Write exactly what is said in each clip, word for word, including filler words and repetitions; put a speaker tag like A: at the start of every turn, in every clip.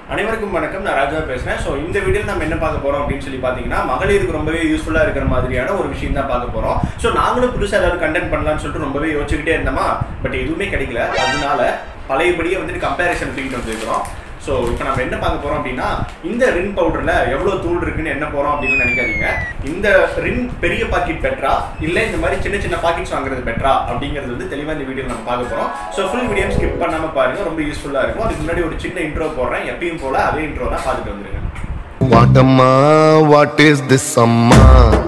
A: அனைவருக்கும் வணக்கம். நான் ராஜா பேசுறேன். ஸோ இந்த வீடியோவில் நம்ம என்ன பார்க்க போறோம் அப்படின்னு சொல்லி பார்த்தீங்கன்னா, மகளிருக்கு ரொம்பவே யூஸ்ஃபுல்லா இருக்கிற மாதிரியான ஒரு விஷயம் தான் பார்க்க போறோம். ஸோ நாங்களும் புதுசாக ஏதாவது கண்டென்ட் பண்ணலாம்னு சொல்லிட்டு ரொம்பவே யோசிச்சுக்கிட்டே இருந்தோமா, பட் எதுவுமே கிடைக்கல. அதனால பழையபடியே வந்துட்டு கம்பேரிசன் தூக்கிட்டு வந்துருக்கிறோம். ஸோ இப்போ நம்ம என்ன பார்க்க போறோம் அப்படின்னா, இந்த ரின் பவுடர்ல எவ்வளோ தூள் இருக்குன்னு என்ன போறோம் அப்படின்னு நினைக்காதீங்க. இந்த ரின் பெரிய பாக்கெட் பெட்ரா இல்லை இந்த மாதிரி சின்ன சின்ன பாக்கெட்ஸ் வாங்குறது பெட்ரா அப்படிங்கிறது வந்து தெளிவாக இந்த வீடியோ நம்ம பார்க்க போறோம். ஸோ ஃபுல் வீடியோ ஸ்கிப் பண்ணாம பாருங்க, ரொம்ப யூஸ்ஃபுல்லா இருக்கும். அதுக்கு முன்னாடி ஒரு சின்ன இன்ட்ரோ போடுறேன், எப்பயும் போல அதே இன்ட்ரோ தான் பார்த்துட்டு வந்துருங்க.
B: What amma, what is this amma?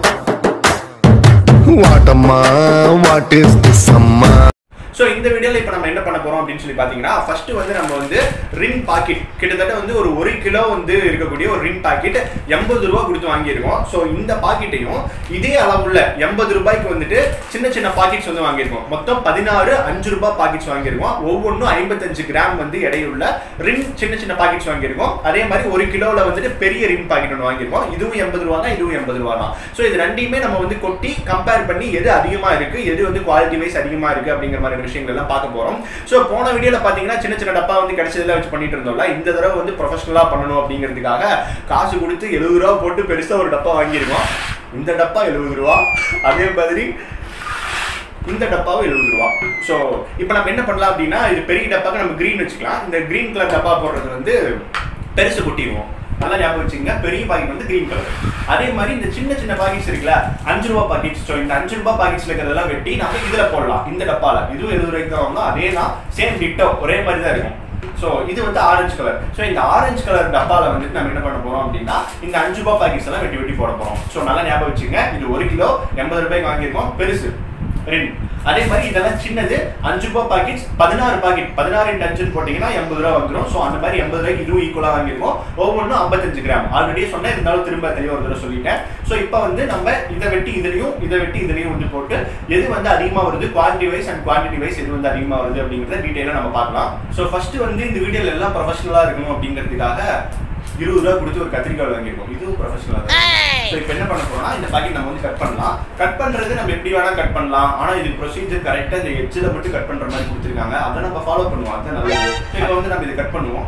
B: What amma, what is this amma?
A: So இந்த வீடியோவில் இப்போ நம்ம என்ன பண்ண போகிறோம் அப்படின்னு சொல்லி பார்த்தீங்கன்னா, ஃபர்ஸ்ட் வந்து நம்ம வந்து ரின் பாக்கெட் கிட்டத்தட்ட வந்து ஒரு ஒரு கிலோ வந்து இருக்கக்கூடிய ஒரு ரின் பாக்கெட் எண்பது ரூபா கொடுத்து வாங்கியிருக்கோம். ஸோ இந்த பாக்கெட்டையும் இதே அளவுள்ள எண்பது ரூபாய்க்கு வந்துட்டு சின்ன சின்ன பாக்கெட்ஸ் வந்து வாங்கியிருக்கோம். மொத்தம் பதினாறு அஞ்சு ரூபாய் பாக்கெட்ஸ் வாங்கியிருக்கோம். ஒவ்வொன்றும் ஐம்பத்தஞ்சு கிராம் வந்து எடையுள்ள ரின் சின்ன சின்ன பாக்கெட்ஸ் வாங்கியிருக்கோம். அதே மாதிரி ஒரு கிலோவில் வந்துட்டு பெரிய ரின் பாக்கெட் ஒன்று வாங்கியிருக்கோம். இதுவும் எண்பது ரூபா தான், இதுவும் எண்பது ரூபா தான். ஸோ இது ரெண்டையுமே நம்ம வந்து கொட்டி கம்பேர் பண்ணி எது அதிகமாக இருக்கு, எது வந்து குவாலிட்டி வைஸ் அதிகமாக இருக்கு அப்படிங்கிற மாதிரி விஷயங்கள் எல்லாம் பார்க்க போறோம். சோ போன வீடியோல பாத்தீங்கன்னா சின்ன சின்ன டப்பா வந்து கிடைச்சதுல வச்சு பண்ணிட்டு இருந்தோம்ல. இந்த தடவை வந்து ப்ரொஃபஷனலா பண்ணணும் அப்படிங்கிறதுக்காக காசு கொடுத்து எழுபது ரூபா போட்டு பெருசா ஒரு டப்பா வாங்கியிருக்கோம். இந்த டப்பா எழுபது ரூபா, அதே மாதிரி இந்த டப்பாவும் எழுபது ரூபா. ஸோ இப்போ நம்ம என்ன பண்ணலாம் அப்படின்னா, இது பெரிய டப்பாக்கு நம்ம கிரீன் வச்சுக்கலாம். இந்த கிரீன் கலர் டப்பா போடுறது வந்து பெருசு கொட்டிடுவோம். நல்லா ஞாபகம் வச்சுங்க, பெரிய பாக்கெட் வந்து கிரீன் கலர். அதே மாதிரி இந்த சின்ன சின்ன பாக்கெட்ஸ் இருக்குல்ல, அஞ்சு ரூபா பாக்கெட்ஸ். ஸோ இந்த அஞ்சு ரூபா பாக்கெட்ஸ்ல இருக்கிறதெல்லாம் வெட்டி நம்ம இதுல போடலாம். இந்த டப்பால இதுவும் எழுபது ரூபாய்க்கு தான் வாங்கணும். அதே தான், சேம் டிட்டோ, ஒரே மாதிரி தான் இருக்கும். ஸோ இது வந்து ஆரஞ்சு கலர். ஸோ இந்த ஆரஞ்சு கலர் டப்பால வந்துட்டு நம்ம என்ன பண்ண போறோம் அப்படின்னா, இந்த அஞ்சு ரூபாய் பாக்கெட்ஸ் எல்லாம் வெட்டி வெட்டி போட போறோம். ஸோ நல்லா ஞாபகம் வச்சுங்க, இது ஒரு கிலோ எண்பது ரூபாய்க்கு வாங்கியிருக்கோம், பெருசு ரின். அதே மாதிரி இதெல்லாம் சின்னது அஞ்சு ரூபாய் பாக்கெட்ஸ், பதினாறு பாக்கெட், பதினாறு இன்ட் அஞ்சுன்னு போட்டீங்கன்னா எண்பது ரூபா வந்துடும். ஸோ அந்த மாதிரி எண்பது ரூபாய்க்கு இதுவும் ஈக்குவலா வாங்கிருக்கோம். ஒவ்வொன்றும் ஐம்பத்தஞ்சு கிராம். ஆல்ரெடி சொன்னேன், இருந்தாலும் திரும்ப தெளிவாக ஒரு தடவை சொல்லிட்டேன். ஸோ இப்போ வந்து நம்ம இதை வெட்டி இதுலையும் இதை வெட்டி இதுலையும் வந்து போட்டு எது வந்து அதிகமாக வருது, quality wise and quantity wise எது வந்து அதிகமாக வருது அப்படிங்கிறத டீட்டெயிலாக நம்ம பார்க்கலாம். ஸோ ஃபர்ஸ்ட் வந்து இந்த வீடியோல எல்லாம் ப்ரொஃபஷனலாக இருக்கணும் அப்படிங்கிறதுக்காக இருபது ரூபா கொடுத்து ஒரு கத்திரிக்காய் வாங்கிருக்கோம். இதுவும் ப்ரொஃபஷனலா தான். ஸோ இப்போ என்ன பண்ண போறோம்னா, இந்த பாக்கெட் நம்ம வந்து கட் பண்ணலாம். கட் பண்றது நம்ம எப்படி வேணா கட் பண்ணலாம். ஆனா இது ப்ரொசீஜர் கரெக்டா இந்த எட்ஜில் மட்டும் கட் பண்ற மாதிரி கொடுத்துருக்காங்க. அதை நம்ம ஃபாலோ பண்ணுவோம், அது நல்லது. இப்போ வந்து நம்ம இதை கட் பண்ணுவோம்.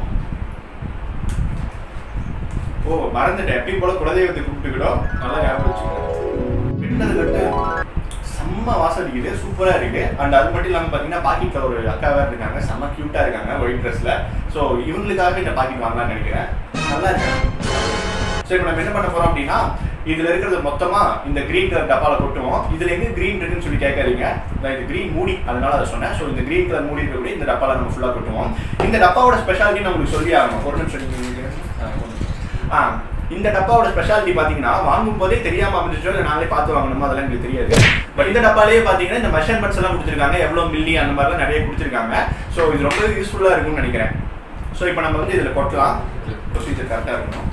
A: ஓ மறந்துட்டேன், எப்பயும் போல குலதெய்வத்தை கூப்பிட்டுக்கிட்டோம். நல்லா ஞாபகம் வச்சுக்கோங்க. பின்னது கட்டு செம்ம வாசம் அடிக்குது, சூப்பரா இருக்கு. அண்ட் அது மட்டும் இல்லாமல் பார்த்தீங்கன்னா, பாக்கெட்ல ஒரு அக்காவா இருக்காங்க, செம்ம கியூட்டா இருக்காங்க ஒயிட் ட்ரெஸ்ல. ஸோ இவங்களுக்காக இந்த பாக்கெட் வாங்கலாம்னு நினைக்கிறேன். நல்லா இருக்கு. ஸோ இப்போ நம்ம என்ன பண்ண போறோம் அப்படின்னா, இதுல இருக்கிறது மொத்தமா இந்த கிரீன் கலர் டப்பால கொட்டுவோம். இதுல எங்க கிரீன் இருக்குன்னு சொல்லி கேட்காதீங்க, நான் இது கிரீன் மூடி அதனால அதை சொன்னேன். ஸோ இந்த கிரீன் கலர் மூடி இருக்கக்கூடிய இந்த டப்பால நம்ம ஃபுல்லா கொட்டுவோம். இந்த டப்பாவோட ஸ்பெஷாலிட்டி நான் உங்களுக்கு சொல்லி ஆகணும். ஒரு நிமிஷம். ஆ இந்த டப்பாவோட ஸ்பெஷாலிட்டி பாத்தீங்கன்னா, வாங்கும் போதே தெரியாம அமைஞ்சிச்சோ இல்லை நாங்களே பார்த்து வாங்கணுமோ அதெல்லாம் எனக்கு தெரியாது. பட் இந்த டப்பாலேயே பாத்தீங்கன்னா இந்த மெஷர்மெண்ட்ஸ் எல்லாம் கொடுத்துருக்காங்க, எவ்வளவு மில்லி அந்த மாதிரிலாம் நிறைய கொடுத்துருக்காங்க. ஸோ இது ரொம்ப யூஸ்ஃபுல்லா இருக்கும்னு நினைக்கிறேன். ஸோ இப்போ நம்ம வந்து இதுல கொட்டலாம். ப்ரொசீஜர் கரெக்டா இருக்கணும்.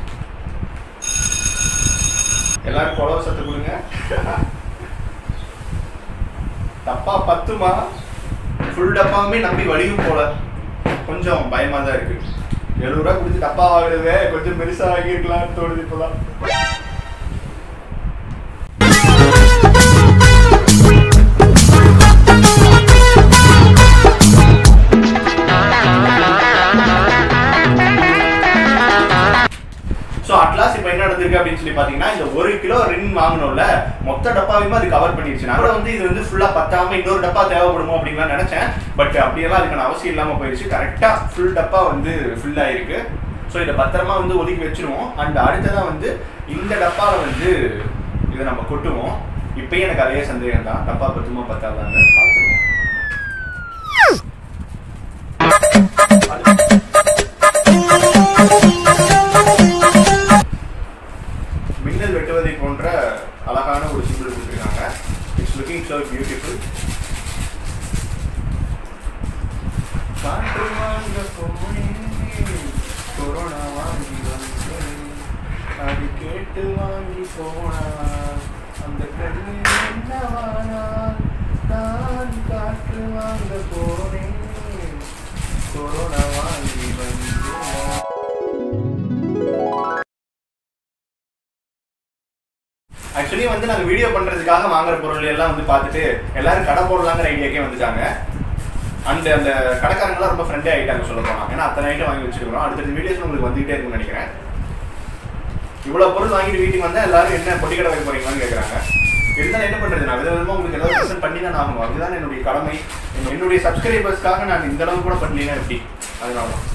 A: எல்லாரும் கொலவை சத்து கொடுங்க. டப்பா பத்துமா? ஃபுல் டப்பாவுமே நம்பி வலியும் போல, கொஞ்சம் பயமா தான் இருக்கு. எழுபது ரூபா கொடுத்து டப்பா வாங்குறது கொஞ்சம் பெருசா வாங்கிருக்கலாம்னு தோணுது இப்பதான். ஸோ அட்லாஸ் இப்போ என்ன நடந்திருக்கு அப்படின்னு சொல்லி பார்த்தீங்கன்னா, இந்த ஒரு கிலோ ரின் வாங்கணும்ல, மொத்த டப்பாவையுமே அது கவர் பண்ணிடுச்சு. நான் வந்து இது வந்து ஃபுல்லாக பத்தாம இன்னொரு டப்பா தேவைப்படுமோ அப்படின்லாம் நினைச்சேன். பட் அப்படியெல்லாம் அதுக்கான அவசியம் இல்லாமல் போயிடுச்சு. கரெக்டாக ஃபுல் டப்பா வந்து ஃபில் ஆயிருக்கு. ஸோ இதை பத்திரமா வந்து ஒதுக்கி வச்சிருவோம். அண்ட் அடுத்ததான் வந்து இந்த டப்பாவில் வந்து இதை நம்ம கொட்டுவோம். இப்பயும் எனக்கு அதே சந்தேகம் தான், டப்பா பத்துமா பத்தாதான்னு பார்த்துருவோம். மின்னல் வெட்டுவதை போன்ற அழகான ஒரு சிம்பிள் கொடுத்துருக்காங்க. It's looking so beautiful. கொரோனா வாங்கி அது கேட்டு வாங்கி போனா அந்த கண்ணு என்னவானா, நான் காற்று வாங்க போனேன் கொரோனா வாங்கி வந்து. ஆக்சுவலி வந்து நாங்கள் வீடியோ பண்ணுறதுக்காக வாங்குற பொருள் எல்லாம் வந்து பார்த்துட்டு எல்லாரும் கடை போடலாங்கிற ஐடியாக்கே வந்துட்டாங்க. அந்த அந்த கடைக்காரங்களாம் ரொம்ப ஃப்ரெண்டே ஆகிட்டாங்க சொல்ல போனால். ஏன்னா அத்தனை ஐட்டம் வாங்கி வச்சிருக்கிறோம். அடுத்த வீடியோஸ் உங்களுக்கு வந்துகிட்டே இருக்கும்னு நினைக்கிறேன். இவ்வளோ பொருள் வாங்கிட்டு வீட்டுக்கு வந்தால் எல்லாரும் என்ன பொட்டி கடை வைக்க போறீங்கன்னு கேட்குறாங்க. இருந்தாலும் என்ன பண்ணுறது, நான் வித விதமாக உங்களுக்கு ஏதாவது ப்ரெசென்ட் பண்ணி தான் ஆகணும். அதுதான் என்னுடைய கடமை. என்னுடைய சப்ஸ்கிரைபர்ஸ்க்காக நான் இந்த அளவுக்கு கூட பண்ணலீங்கன்னா எப்படி? அதனால தான்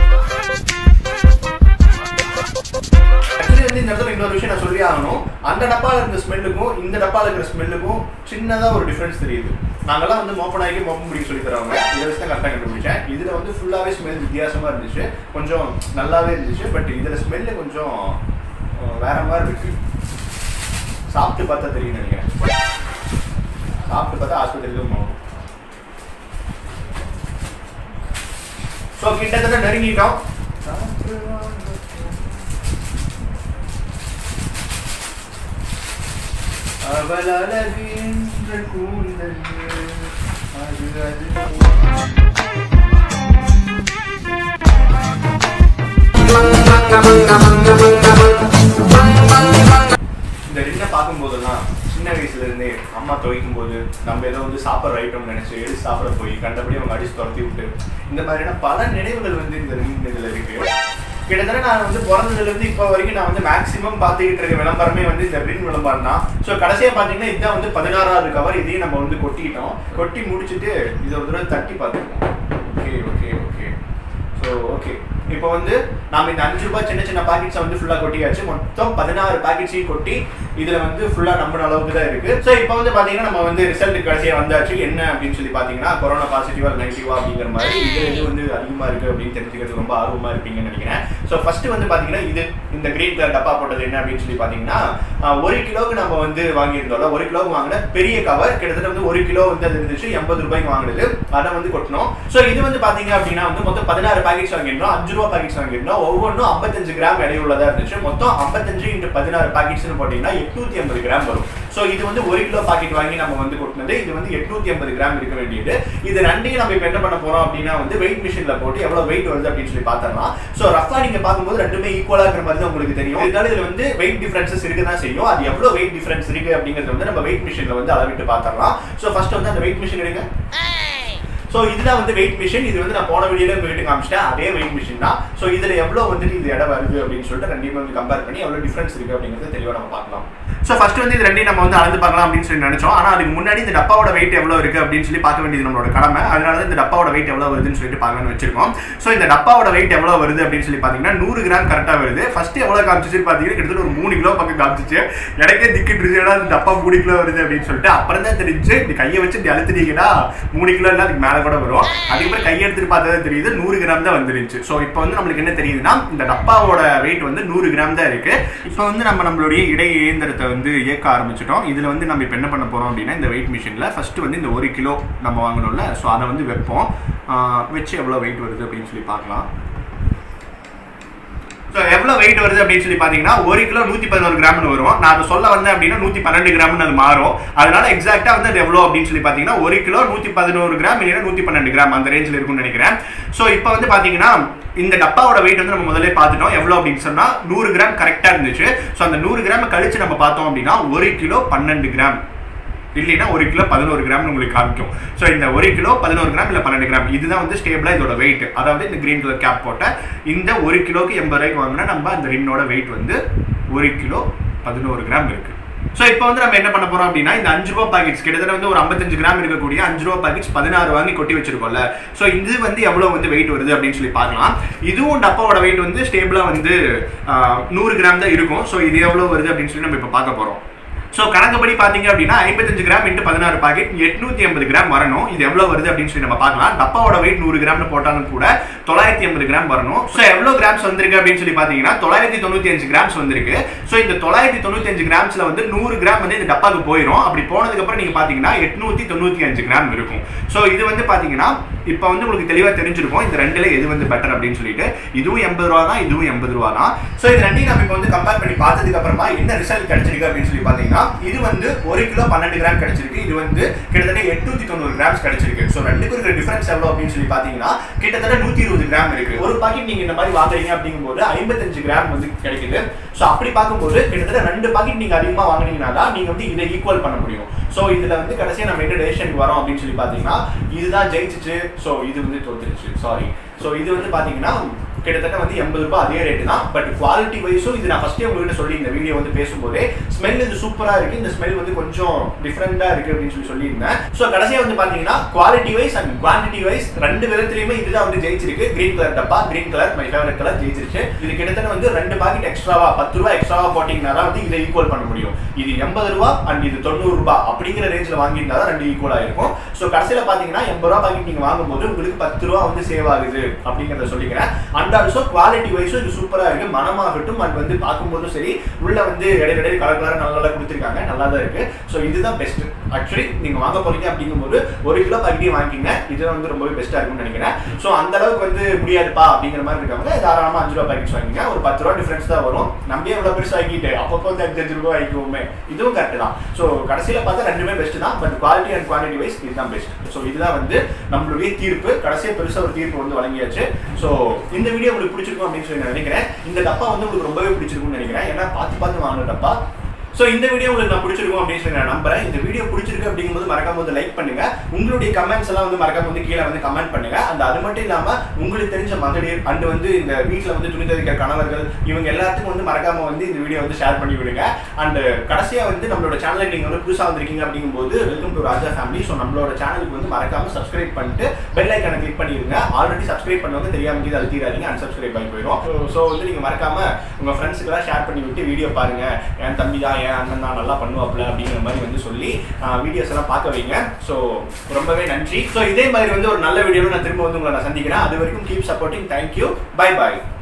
A: ஆக்சுவலி வந்து இந்த இடத்துல இன்னொரு விஷயம் நான் சொல்லி ஆகணும். அந்த டப்பாவில் இருக்கிற ஸ்மெல்லுக்கும் இந்த டப்பாவில் இருக்கிற ஸ்மெல்லுக்கும் சின்னதாக ஒரு டிஃப்ரென்ஸ் தெரியுது. நாங்கள்லாம் வந்து மோப்பனாகி மோப்பம் பிடிக்க சொல்லி தருவாங்க. இதை வச்சு தான் கரெக்டாக கண்டுபிடிச்சேன். இதில் வந்து ஃபுல்லாகவே ஸ்மெல் வித்தியாசமாக இருந்துச்சு, கொஞ்சம் நல்லாவே இருந்துச்சு. பட் இதில் ஸ்மெல்லு கொஞ்சம் வேற மாதிரி இருக்கு. சாப்பிட்டு பார்த்தா தெரியும் நினைக்கிறேன். சாப்பிட்டு பார்த்தா ஆஸ்பத்திரிக்கு போகணும். ஸோ கிட்டத்தட்ட நெருங்கிட்டோம். அவள் அழகின்ற கூந்தல் அது அது இந்த ரின்னை பார்க்கும்போதெல்லாம் சின்ன வயசுல இருந்தே அம்மா துவைக்கும் போது நம்ம ஏதோ வந்து சாப்பிட்ற ஐட்டம் நினைச்சு எடுத்து சாப்பிட போய் கண்டபடி அவங்க அடிச்சு துரத்தி விட்டு இந்த மாதிரியான பல நினைவுகள் வந்து இந்த ரின் இதுல இருக்கு. கிட்டத்தட்ட நான் வந்து பிறந்ததுல இருந்து இப்போ வரைக்கும் நான் வந்து மேக்ஸிமம் பார்த்துக்கிட்டு இருக்க விளம்பரமே வந்து இந்த ரின் விளம்பரம் தான். ஸோ கடைசியாக பார்த்தீங்கன்னா இதுதான் வந்து பதினாறாவது கவர். இதையும் நம்ம வந்து கொட்டிட்டோம். கொட்டி முடிச்சுட்டு இதை ஒரு தடவை தட்டி பார்த்துருக்கோம். Okay okay okay so okay இப்போ வந்து நாம இந்த அஞ்சு ரூபாய் சின்ன சின்ன பாக்கெட்ஸை வந்து ஃபுல்லாக கொட்டியாச்சு. மொத்தம் பதினாறு பாக்கெட்ஸையும் கொட்டி இதில் வந்து ஃபுல்லாக நம்பின அளவுக்கு தான் இருக்குது. ஸோ இப்போ வந்து பார்த்தீங்கன்னா நம்ம வந்து ரிசல்ட் கடைசியாக வந்தாச்சு. என்ன அப்படின்னு சொல்லி பார்த்தீங்கன்னா கொரோனா பாசிட்டிவா நெகட்டிவா அப்படிங்கிற மாதிரி இதில் எது வந்து அதிகமாக இருக்குது அப்படின்னு தெரிஞ்சுக்கிறது ரொம்ப ஆர்வமாக இருப்பீங்கன்னு நினைக்கிறேன். ஸோ ஃபர்ஸ்ட் வந்து பார்த்தீங்கன்னா இது இந்த கிரீன் கலர் டப்பா போட்டது என்ன அப்படின்னு சொல்லி பார்த்தீங்கன்னா ஒரு கிலோவுக்கு நம்ம வந்து வாங்கியிருந்தோம்ல, ஒரு கிலோவுக்கு வாங்கின பெரிய கவர் கிட்டத்தட்ட வந்து ஒரு கிலோ வந்து அது இருந்துச்சு, எண்பது ரூபாய்க்கு வாங்கினது. அதை வந்து கொட்டணும். ஸோ இது வந்து பார்த்தீங்க அப்படின்னா வந்து மொத்தம் பதினாறு பாக்கெட்ஸ் வாங்கியிருந்தோம். அஞ்சு ரூபா பாக்கெட்ஸ் வாங்கியிருந்தோம். ஒவ்வொன்றும் ஐம்பத்தஞ்சு கிராம் எடை உள்ளதா இருந்துச்சு. மொத்தம் ஐம்பத்தஞ்சு இன்ட்டு பதினாறு பாக்கெட்ஸ்னு போட்டீங்கன்னா எட்நூத்தி ஐம்பது கிராம் வரும். ஸோ இது வந்து ஒரு கிலோ பாக்கெட் வாங்கி நம்ம வந்து கொட்டினது. இது வந்து எட்நூத்தி ஐம்பது கிராம் இருக்க வேண்டியது. இது ரெண்டையும் நம்ம இப்போ என்ன பண்ண போறோம் அப்படின்னா வந்து வெயிட் மிஷின்ல போட்டு எவ்வளவு வெயிட் வருது அப்படின்னு சொல்லி பார்த்தரலாம். ஸோ ரஃபா நீங்க பார்க்கும்போது ரெண்டுமே ஈக்குவலா இருக்கிற மாதிரி தான் உங்களுக்கு தெரியும். இதனால இதுல வந்து வெயிட் டிஃபரன்சஸ் இருக்கு தான் செய்யும். அது எவ்வளவு வெயிட் டிஃபரன்ஸ் இருக்கு அப்படிங்கறது வந்து நம்ம வெயிட் மிஷின்ல வந்து அளவிட்டு பார்த்தரலாம். ஸோ ஃபர்ஸ்ட் வந்து அந்த வெயிட் மிஷின் எடுங்க. ஸோ இதுதான் வந்து வெயிட் மிஷின். இது வந்து நான் போன வீடியோல போயிட்டு காமிச்சிட்டேன். அதே வெயிட் மிஷின் தான். ஸோ இதுல எவ்வளவு வந்துட்டு இது இடம் வருது அப்படின்னு சொல்லிட்டு ரெண்டையும் வந்து கம்பேர் பண்ணி எவ்வளவு டிஃபரன்ஸ் இருக்கு அப்படிங்கறது தெளிவா நம்ம பார்க்கலாம். ஸோ ஃபர்ஸ்ட் வந்து இது ரெண்டையும் நம்ம வந்து அளந்து பார்க்கலாம் அப்படின்னு சொல்லி நினைச்சோம். ஆனால் அதுக்கு முன்னாடி இந்த டப்பாவோட வெயிட் எவ்வளவு இருக்கு அப்படின்னு சொல்லி பார்க்க வேண்டியது நம்மளோட கடமை. அதனால தான் இந்த டப்பாவோட வெயிட் எவ்வளவு வருதுன்னு சொல்லிட்டு பார்க்கணும்னு வச்சிருக்கோம். ஸோ இந்த டப்பாவோட வெயிட் எவ்வளவு வருது அப்படின்னு சொல்லி பார்த்தீங்கன்னா நூறு கிராம் கரெக்டாக வருது. ஃபர்ஸ்ட் எவ்வளவு காமிச்சு பார்த்தீங்கன்னா கிட்டத்தட்ட ஒரு மூணு கிலோ பக்கம் காமிச்சிச்சு. எனக்கே திக்கிட்டு இருந்துச்சுன்னா இந்த டப்பா மூணு கிலோ வருது அப்படின்னு சொல்லிட்டு அப்புறம் தான் தெரிஞ்சு இந்த கையை வச்சு இப்படி அழுத்துனீங்கன்னா மூணு கிலோ இல்லை அதுக்கு மேலே கூட வரும். அதுக்கப்புறம் கையை எடுத்துட்டு பார்த்தா தெரியுது நூறு கிராம் தான் வந்துருச்சு. ஸோ இப்போ வந்து நம்மளுக்கு என்ன தெரியுதுன்னா இந்த டப்பாவோட வெயிட் வந்து நூறு கிராம் தான் இருக்கு. இப்போ வந்து நம்ம நம்மளுடைய இடை இயந்திரத்தை வந்து இயக்க ஆரம்பிச்சிட்டோம். இதுல வந்து நம்ம இப்போ என்ன பண்ண போறோம் அப்படின்னா இந்த வெயிட் மிஷின்ல ஃபர்ஸ்ட் வந்து இந்த ஒரு கிலோ நம்ம வாங்கணும்ல, ஸோ அதை வந்து வைப்போம். வச்சு எவ்வளோ வெயிட் வருது அப்படின்னு சொல்லி பார்க்கலாம். ஸோ எவ்வளோ வெயிட் வருது அப்படின்னு சொல்லி பார்த்தீங்கன்னா ஒரு கிலோ நூற்றி பதினோரு கிராம்னு வரும். நான் அதை சொல்ல வந்தேன் அப்படின்னா நூற்றி பன்னெண்டு கிராம்னு அது மாறும். அதனால எக்ஸாக்டாக வந்து அது எவ்வளோ அப்படின்னு சொல்லி பார்த்தீங்கன்னா ஒரு கிலோ நூற்றி பதினோரு கிராம் இல்லைன்னா நூற்றி பன்னெண்டு கிராம் அந்த ரேஞ்சில் இருக்கும்னு நினைக்கிறேன். ஸோ இப்போ வந்து பார்த்தீங்கன்னா இந்த டப்பாவோட வெயிட் வந்து நம்ம முதல்ல பார்த்துட்டோம். எவ்வளோ அப்படின்னு சொன்னா நூறு கிராம் கரெக்டாக இருந்துச்சு. ஸோ அந்த நூறு கிராம் கழிச்சு நம்ம பார்த்தோம் அப்படின்னா ஒரு கிலோ பன்னெண்டு கிராம் இல்லைன்னா ஒரு கிலோ பதினோரு கிராம் உங்களுக்கு காமிக்கும். ஸோ இந்த ஒரு கிலோ பதினோரு கிராம் இல்லை பன்னெண்டு கிராம் இதுதான் வந்து ஸ்டேபிளா இதோட வெயிட். அதாவது இந்த கிரீன் கலர் கேப் போட்ட இந்த ஒரு கிலோக்கு எண்பது ரூபாய்க்கு வாங்கினா நம்ம அந்த ரின்னோட வெயிட் வந்து ஒரு கிலோ பதினோரு கிராம் இருக்கு. ஸோ இப்போ வந்து நம்ம என்ன பண்ண போறோம் அப்படின்னா இந்த அஞ்சு ரூபா பாக்கெட்ஸ் கிட்டத்தட்ட வந்து ஒரு ஐம்பத்தஞ்சு கிராம் இருக்கக்கூடிய அஞ்சு ரூபா பாக்கெட்ஸ் பதினாறு வாங்கி கொட்டி வச்சிருக்கோம்ல. ஸோ இது வந்து எவ்வளவு வந்து வெயிட் வருது அப்படின்னு சொல்லி பார்க்கலாம். இதுவும் டப்பாவோட வெயிட் வந்து ஸ்டேபிளா வந்து நூறு கிராம் தான் இருக்கும். ஸோ இது எவ்வளவு வருது அப்படின்னு சொல்லி நம்ம இப்போ பார்க்க போறோம். ஸோ கணக்குப்படி பார்த்தீங்க அப்படின்னா ஐம்பத்தஞ்சு கிராம் இன்ட்டு பதினாறு பாக்கெட் எட்நூத்தி ஐம்பது கிராம் வரணும். இது எவ்வளோ வருது அப்படின்னு சொல்லி நம்ம பார்க்கலாம். டப்பாவோட வெயிட் நூறு கிராம்னு போட்டாலும் கூட தொள்ளாயிரத்தி ஐம்பது கிராம் வரணும். ஸோ எவ்வளோ கிராம்ஸ் வந்திருக்கு அப்படின்னு சொல்லி பார்த்தீங்கன்னா தொள்ளாயிரத்தி தொண்ணூற்றி அஞ்சு கிராம்ஸ் வந்திருக்கு. ஸோ இந்த தொள்ளாயிரத்தி தொண்ணூற்றி அஞ்சு கிராம்ஸ்ல வந்து நூறு கிராம் வந்து இந்த டப்பாவுக்கு போயிடும். அப்படி போனதுக்கப்புறம் நீங்கள் பார்த்தீங்கன்னா எட்நூத்தி தொண்ணூற்றி அஞ்சு கிராம் இருக்கும். ஸோ இது வந்து பார்த்தீங்கன்னா இப்போ வந்து உங்களுக்கு தெளிவாக தெரிஞ்சிருக்கும் இந்த ரெண்டுல எது வந்து பெட்டர் அப்படின்னு சொல்லிட்டு. இதுவும் எண்பது ரூபா தான், இதுவும் எண்பது ரூபா தான். ஸோ இது ரெண்டையும் நம்ம இப்போ வந்து கம்பேர் பண்ணி பார்த்ததுக்கு அப்புறமா என்ன ரிசல்ட் கிடைச்சிருக்கு அப்படின்னு சொல்லி பார்த்தீங்கன்னா இது வந்து ஒரு கிலோ பன்னெண்டு கிராம் கிடைச்சிருக்கு. இது வந்து கிட்டத்தட்ட எட்நூத்தி தொண்ணூறு கிராம்ஸ் கிடைச்சிருக்கு. ஸோ ரெண்டுக்கும் இருக்கிற டிஃபரன்ஸ் எவ்வளோ அப்படின்னு சொல்லி பார்த்தீங்கன்னா கிட்டத்தட்ட நூத்தி இருபது கிராம் இருக்கு. ஒரு பாக்கெட் நீங்க இந்த மாதிரி வாங்குறீங்க அப்படிங்கும்போது ஐம்பத்தஞ்சு கிராம் வந்து கிடைக்குது. ஸோ அப்படி பார்க்கும்போது கிட்டத்தட்ட ரெண்டு பாக்கெட் நீங்க அதிகமாக வாங்கினீங்கன்னா தான் நீங்க வந்து இதை ஈக்குவல் பண்ண முடியும். ஸோ இதுல வந்து கடைசியாக நம்ம என்ன டெசிஷனுக்கு வரோம் அப்படின்னு சொல்லி பார்த்தீங்கன்னா இதுதான் ஜெயிச்சிச்சு. ஸோ இது வந்து தோத்துருச்சு, சாரி. ஸோ இது வந்து பார்த்தீங்கன்னா கிட்டத்தட்ட வந்து எண்பது ரூபாய் அதே ரேட்டு தான். பட் குவாலிட்டி வைஸும் இது நான் ஃபர்ஸ்டே உங்ககிட்ட சொல்லி இந்த வீடியோ வந்து பேசும்போதே ஸ்மெல் இது சூப்பராக இருக்கு. இந்த ஸ்மெல் வந்து கொஞ்சம் டிஃப்ரெண்டா இருக்கு அப்படின்னு சொல்லி சொல்லியிருந்தேன். ஸோ கடைசியாக வந்து பார்த்தீங்கன்னா quality wise and quantity wise ரெண்டு விதத்துலையுமே இதுதான் வந்து ஜெயிச்சிருக்கு. கிரீன் கலர் டப்பா, green colour my favourite colour ஜெயிச்சிருச்சு. இது கிட்டத்தட்ட வந்து ரெண்டு பாக்கெட் எக்ஸ்ட்ராவா பத்து ரூபாய் எக்ஸ்ட்ராவா போட்டீங்கன்னா தான் வந்து இதை ஈக்குவல் பண்ண முடியும். இது எண்பது ரூபாய் அண்ட் இது தொண்ணூறு ரூபாய் அப்படிங்கிற ரேஞ்சில் வாங்கியிருந்தா தான் ரெண்டு ஈக்குவலா இருக்கும். ஸோ கடைசியில் பார்த்தீங்கன்னா எண்பது ரூபாய் பாக்கெட் நீங்க வாங்கும்போது உங்களுக்கு பத்து ரூபா வந்து சேவ் ஆகுது அப்படிங்கிறத சொல்லிக்கிறேன். அண்ட் ஆல்சோ குவாலிட்டி வைஸும் இது சூப்பரா இருக்கு. மனமாகட்டும் அண்ட் வந்து பார்க்கும்போதும் சரி, உள்ள வந்து இடையில இடையில கலர் கலர் நல்லா கொடுத்துருக்காங்க, நல்லா தான் இருக்கு. ஸோ இதுதான் பெஸ்ட். ஆக்சுவலி நீங்க வாங்க போறீங்க அப்படிங்கும்போது ஒரு கிலோ பாக்கெட்டையும் வாங்கிங்க. இதுதான் வந்து ரொம்பவே பெஸ்டா இருக்கும்னு நினைக்கிறேன். ஸோ அந்த அளவுக்கு வந்து முடியாதுப்பா அப்படிங்கிற மாதிரி இருக்காங்க, தாராளமா அஞ்சு ரூபாய் பாக்கெட்ஸ் வாங்கிங்க. ஒரு பத்து ரூபா டிஃபரன்ஸ் தான் வரும். நம்ம எவ்வளவு பெருசு வாங்கிட்டு அப்பப்போ வந்து அஞ்சு அஞ்சு ரூபாய் வாங்கிக்குவோமே, இதுவும் கரெக்ட் தான். ஸோ கடைசியில பார்த்தா ரெண்டுமே பெஸ்ட் தான். But quality and quantity wise இதுதான் பெஸ்ட். ஸோ இதுதான் வந்து நம்மளுடைய தீர்ப்பு. கடைசியாக பெருசா ஒரு தீர்ப்பு வந்து வழங்கியாச்சு. ஸோ இந்த வீடியோ உங்களுக்கு பிடிச்சிருக்கும் அப்படின்னு சொல்லி நான் நினைக்கிறேன். இந்த டப்பா வந்து உங்களுக்கு ரொம்பவே பிடிச்சிருக்கும்னு நினைக்கிறேன். ஏன்னா பார்த்து பார்த்து வாங்கின டப்பா. ஸோ இந்த வீடியோ உங்களுக்கு நான் பிடிச்சிருக்கும் அப்படின்னு சொல்லி நான் நம்புறேன். இந்த வீடியோ பிடிச்சிருக்கு அப்படிங்கும்போது மறக்காம வந்து லைக் பண்ணுங்க. உங்களுடைய கமெண்ட்ஸ் எல்லாம் வந்து மறக்காம வந்து கீழே வந்து கமெண்ட் பண்ணுங்க. அந்த அது மட்டும் இல்லாம உங்களுக்கு தெரிஞ்ச மகளிர் அண்ட் வந்து இந்த வீட்டில் வந்து துணி துவைக்கிற கணவர்கள் இவங்க எல்லாத்துக்கும் வந்து மறக்காம வந்து இந்த வீடியோ வந்து ஷேர் பண்ணி விடுங்க. அண்ட் கடைசியா வந்து நம்மளோட சேனலை நீங்க வந்து புதுசாக வந்திருக்கீங்க அப்படிங்கும்போது welcome to Raja family. So நம்மளோட சேனலுக்கு வந்து மறக்காம சப்ஸ்கிரைப் பண்ணிட்டு பெல் ஐக்கானை கிளிக் பண்ணிடுங்க. ஆல்ரெடி சப்ஸ்கிரைப் பண்ணவங்க தெரியாம இது அழுத்திடாதீங்க, அன்சப்ஸ்கிரைப் பண்ணி போயிடும். ஸோ வந்து நீங்க மறக்காம உங்க ஃப்ரெண்ட்ஸுக்கெல்லாம் ஷேர் பண்ணி விட்டு வீடியோ பாருங்க, என் தம்பி தான் என் அண்ணன் தான் நல்லா பண்ணுவாப்ல அப்படிங்கிற மாதிரி வந்து சொல்லி வீடியோஸ் எல்லாம் பார்க்க வைங்க. ஸோ ரொம்பவே நன்றி. ஸோ இதே மாதிரி வந்து ஒரு நல்ல வீடியோவில் நான் திரும்ப வந்து உங்களை நான் சந்திக்கிறேன். அது வரைக்கும் கீப் சப்போர்ட்டிங். தேங்க்யூ. பை பாய்.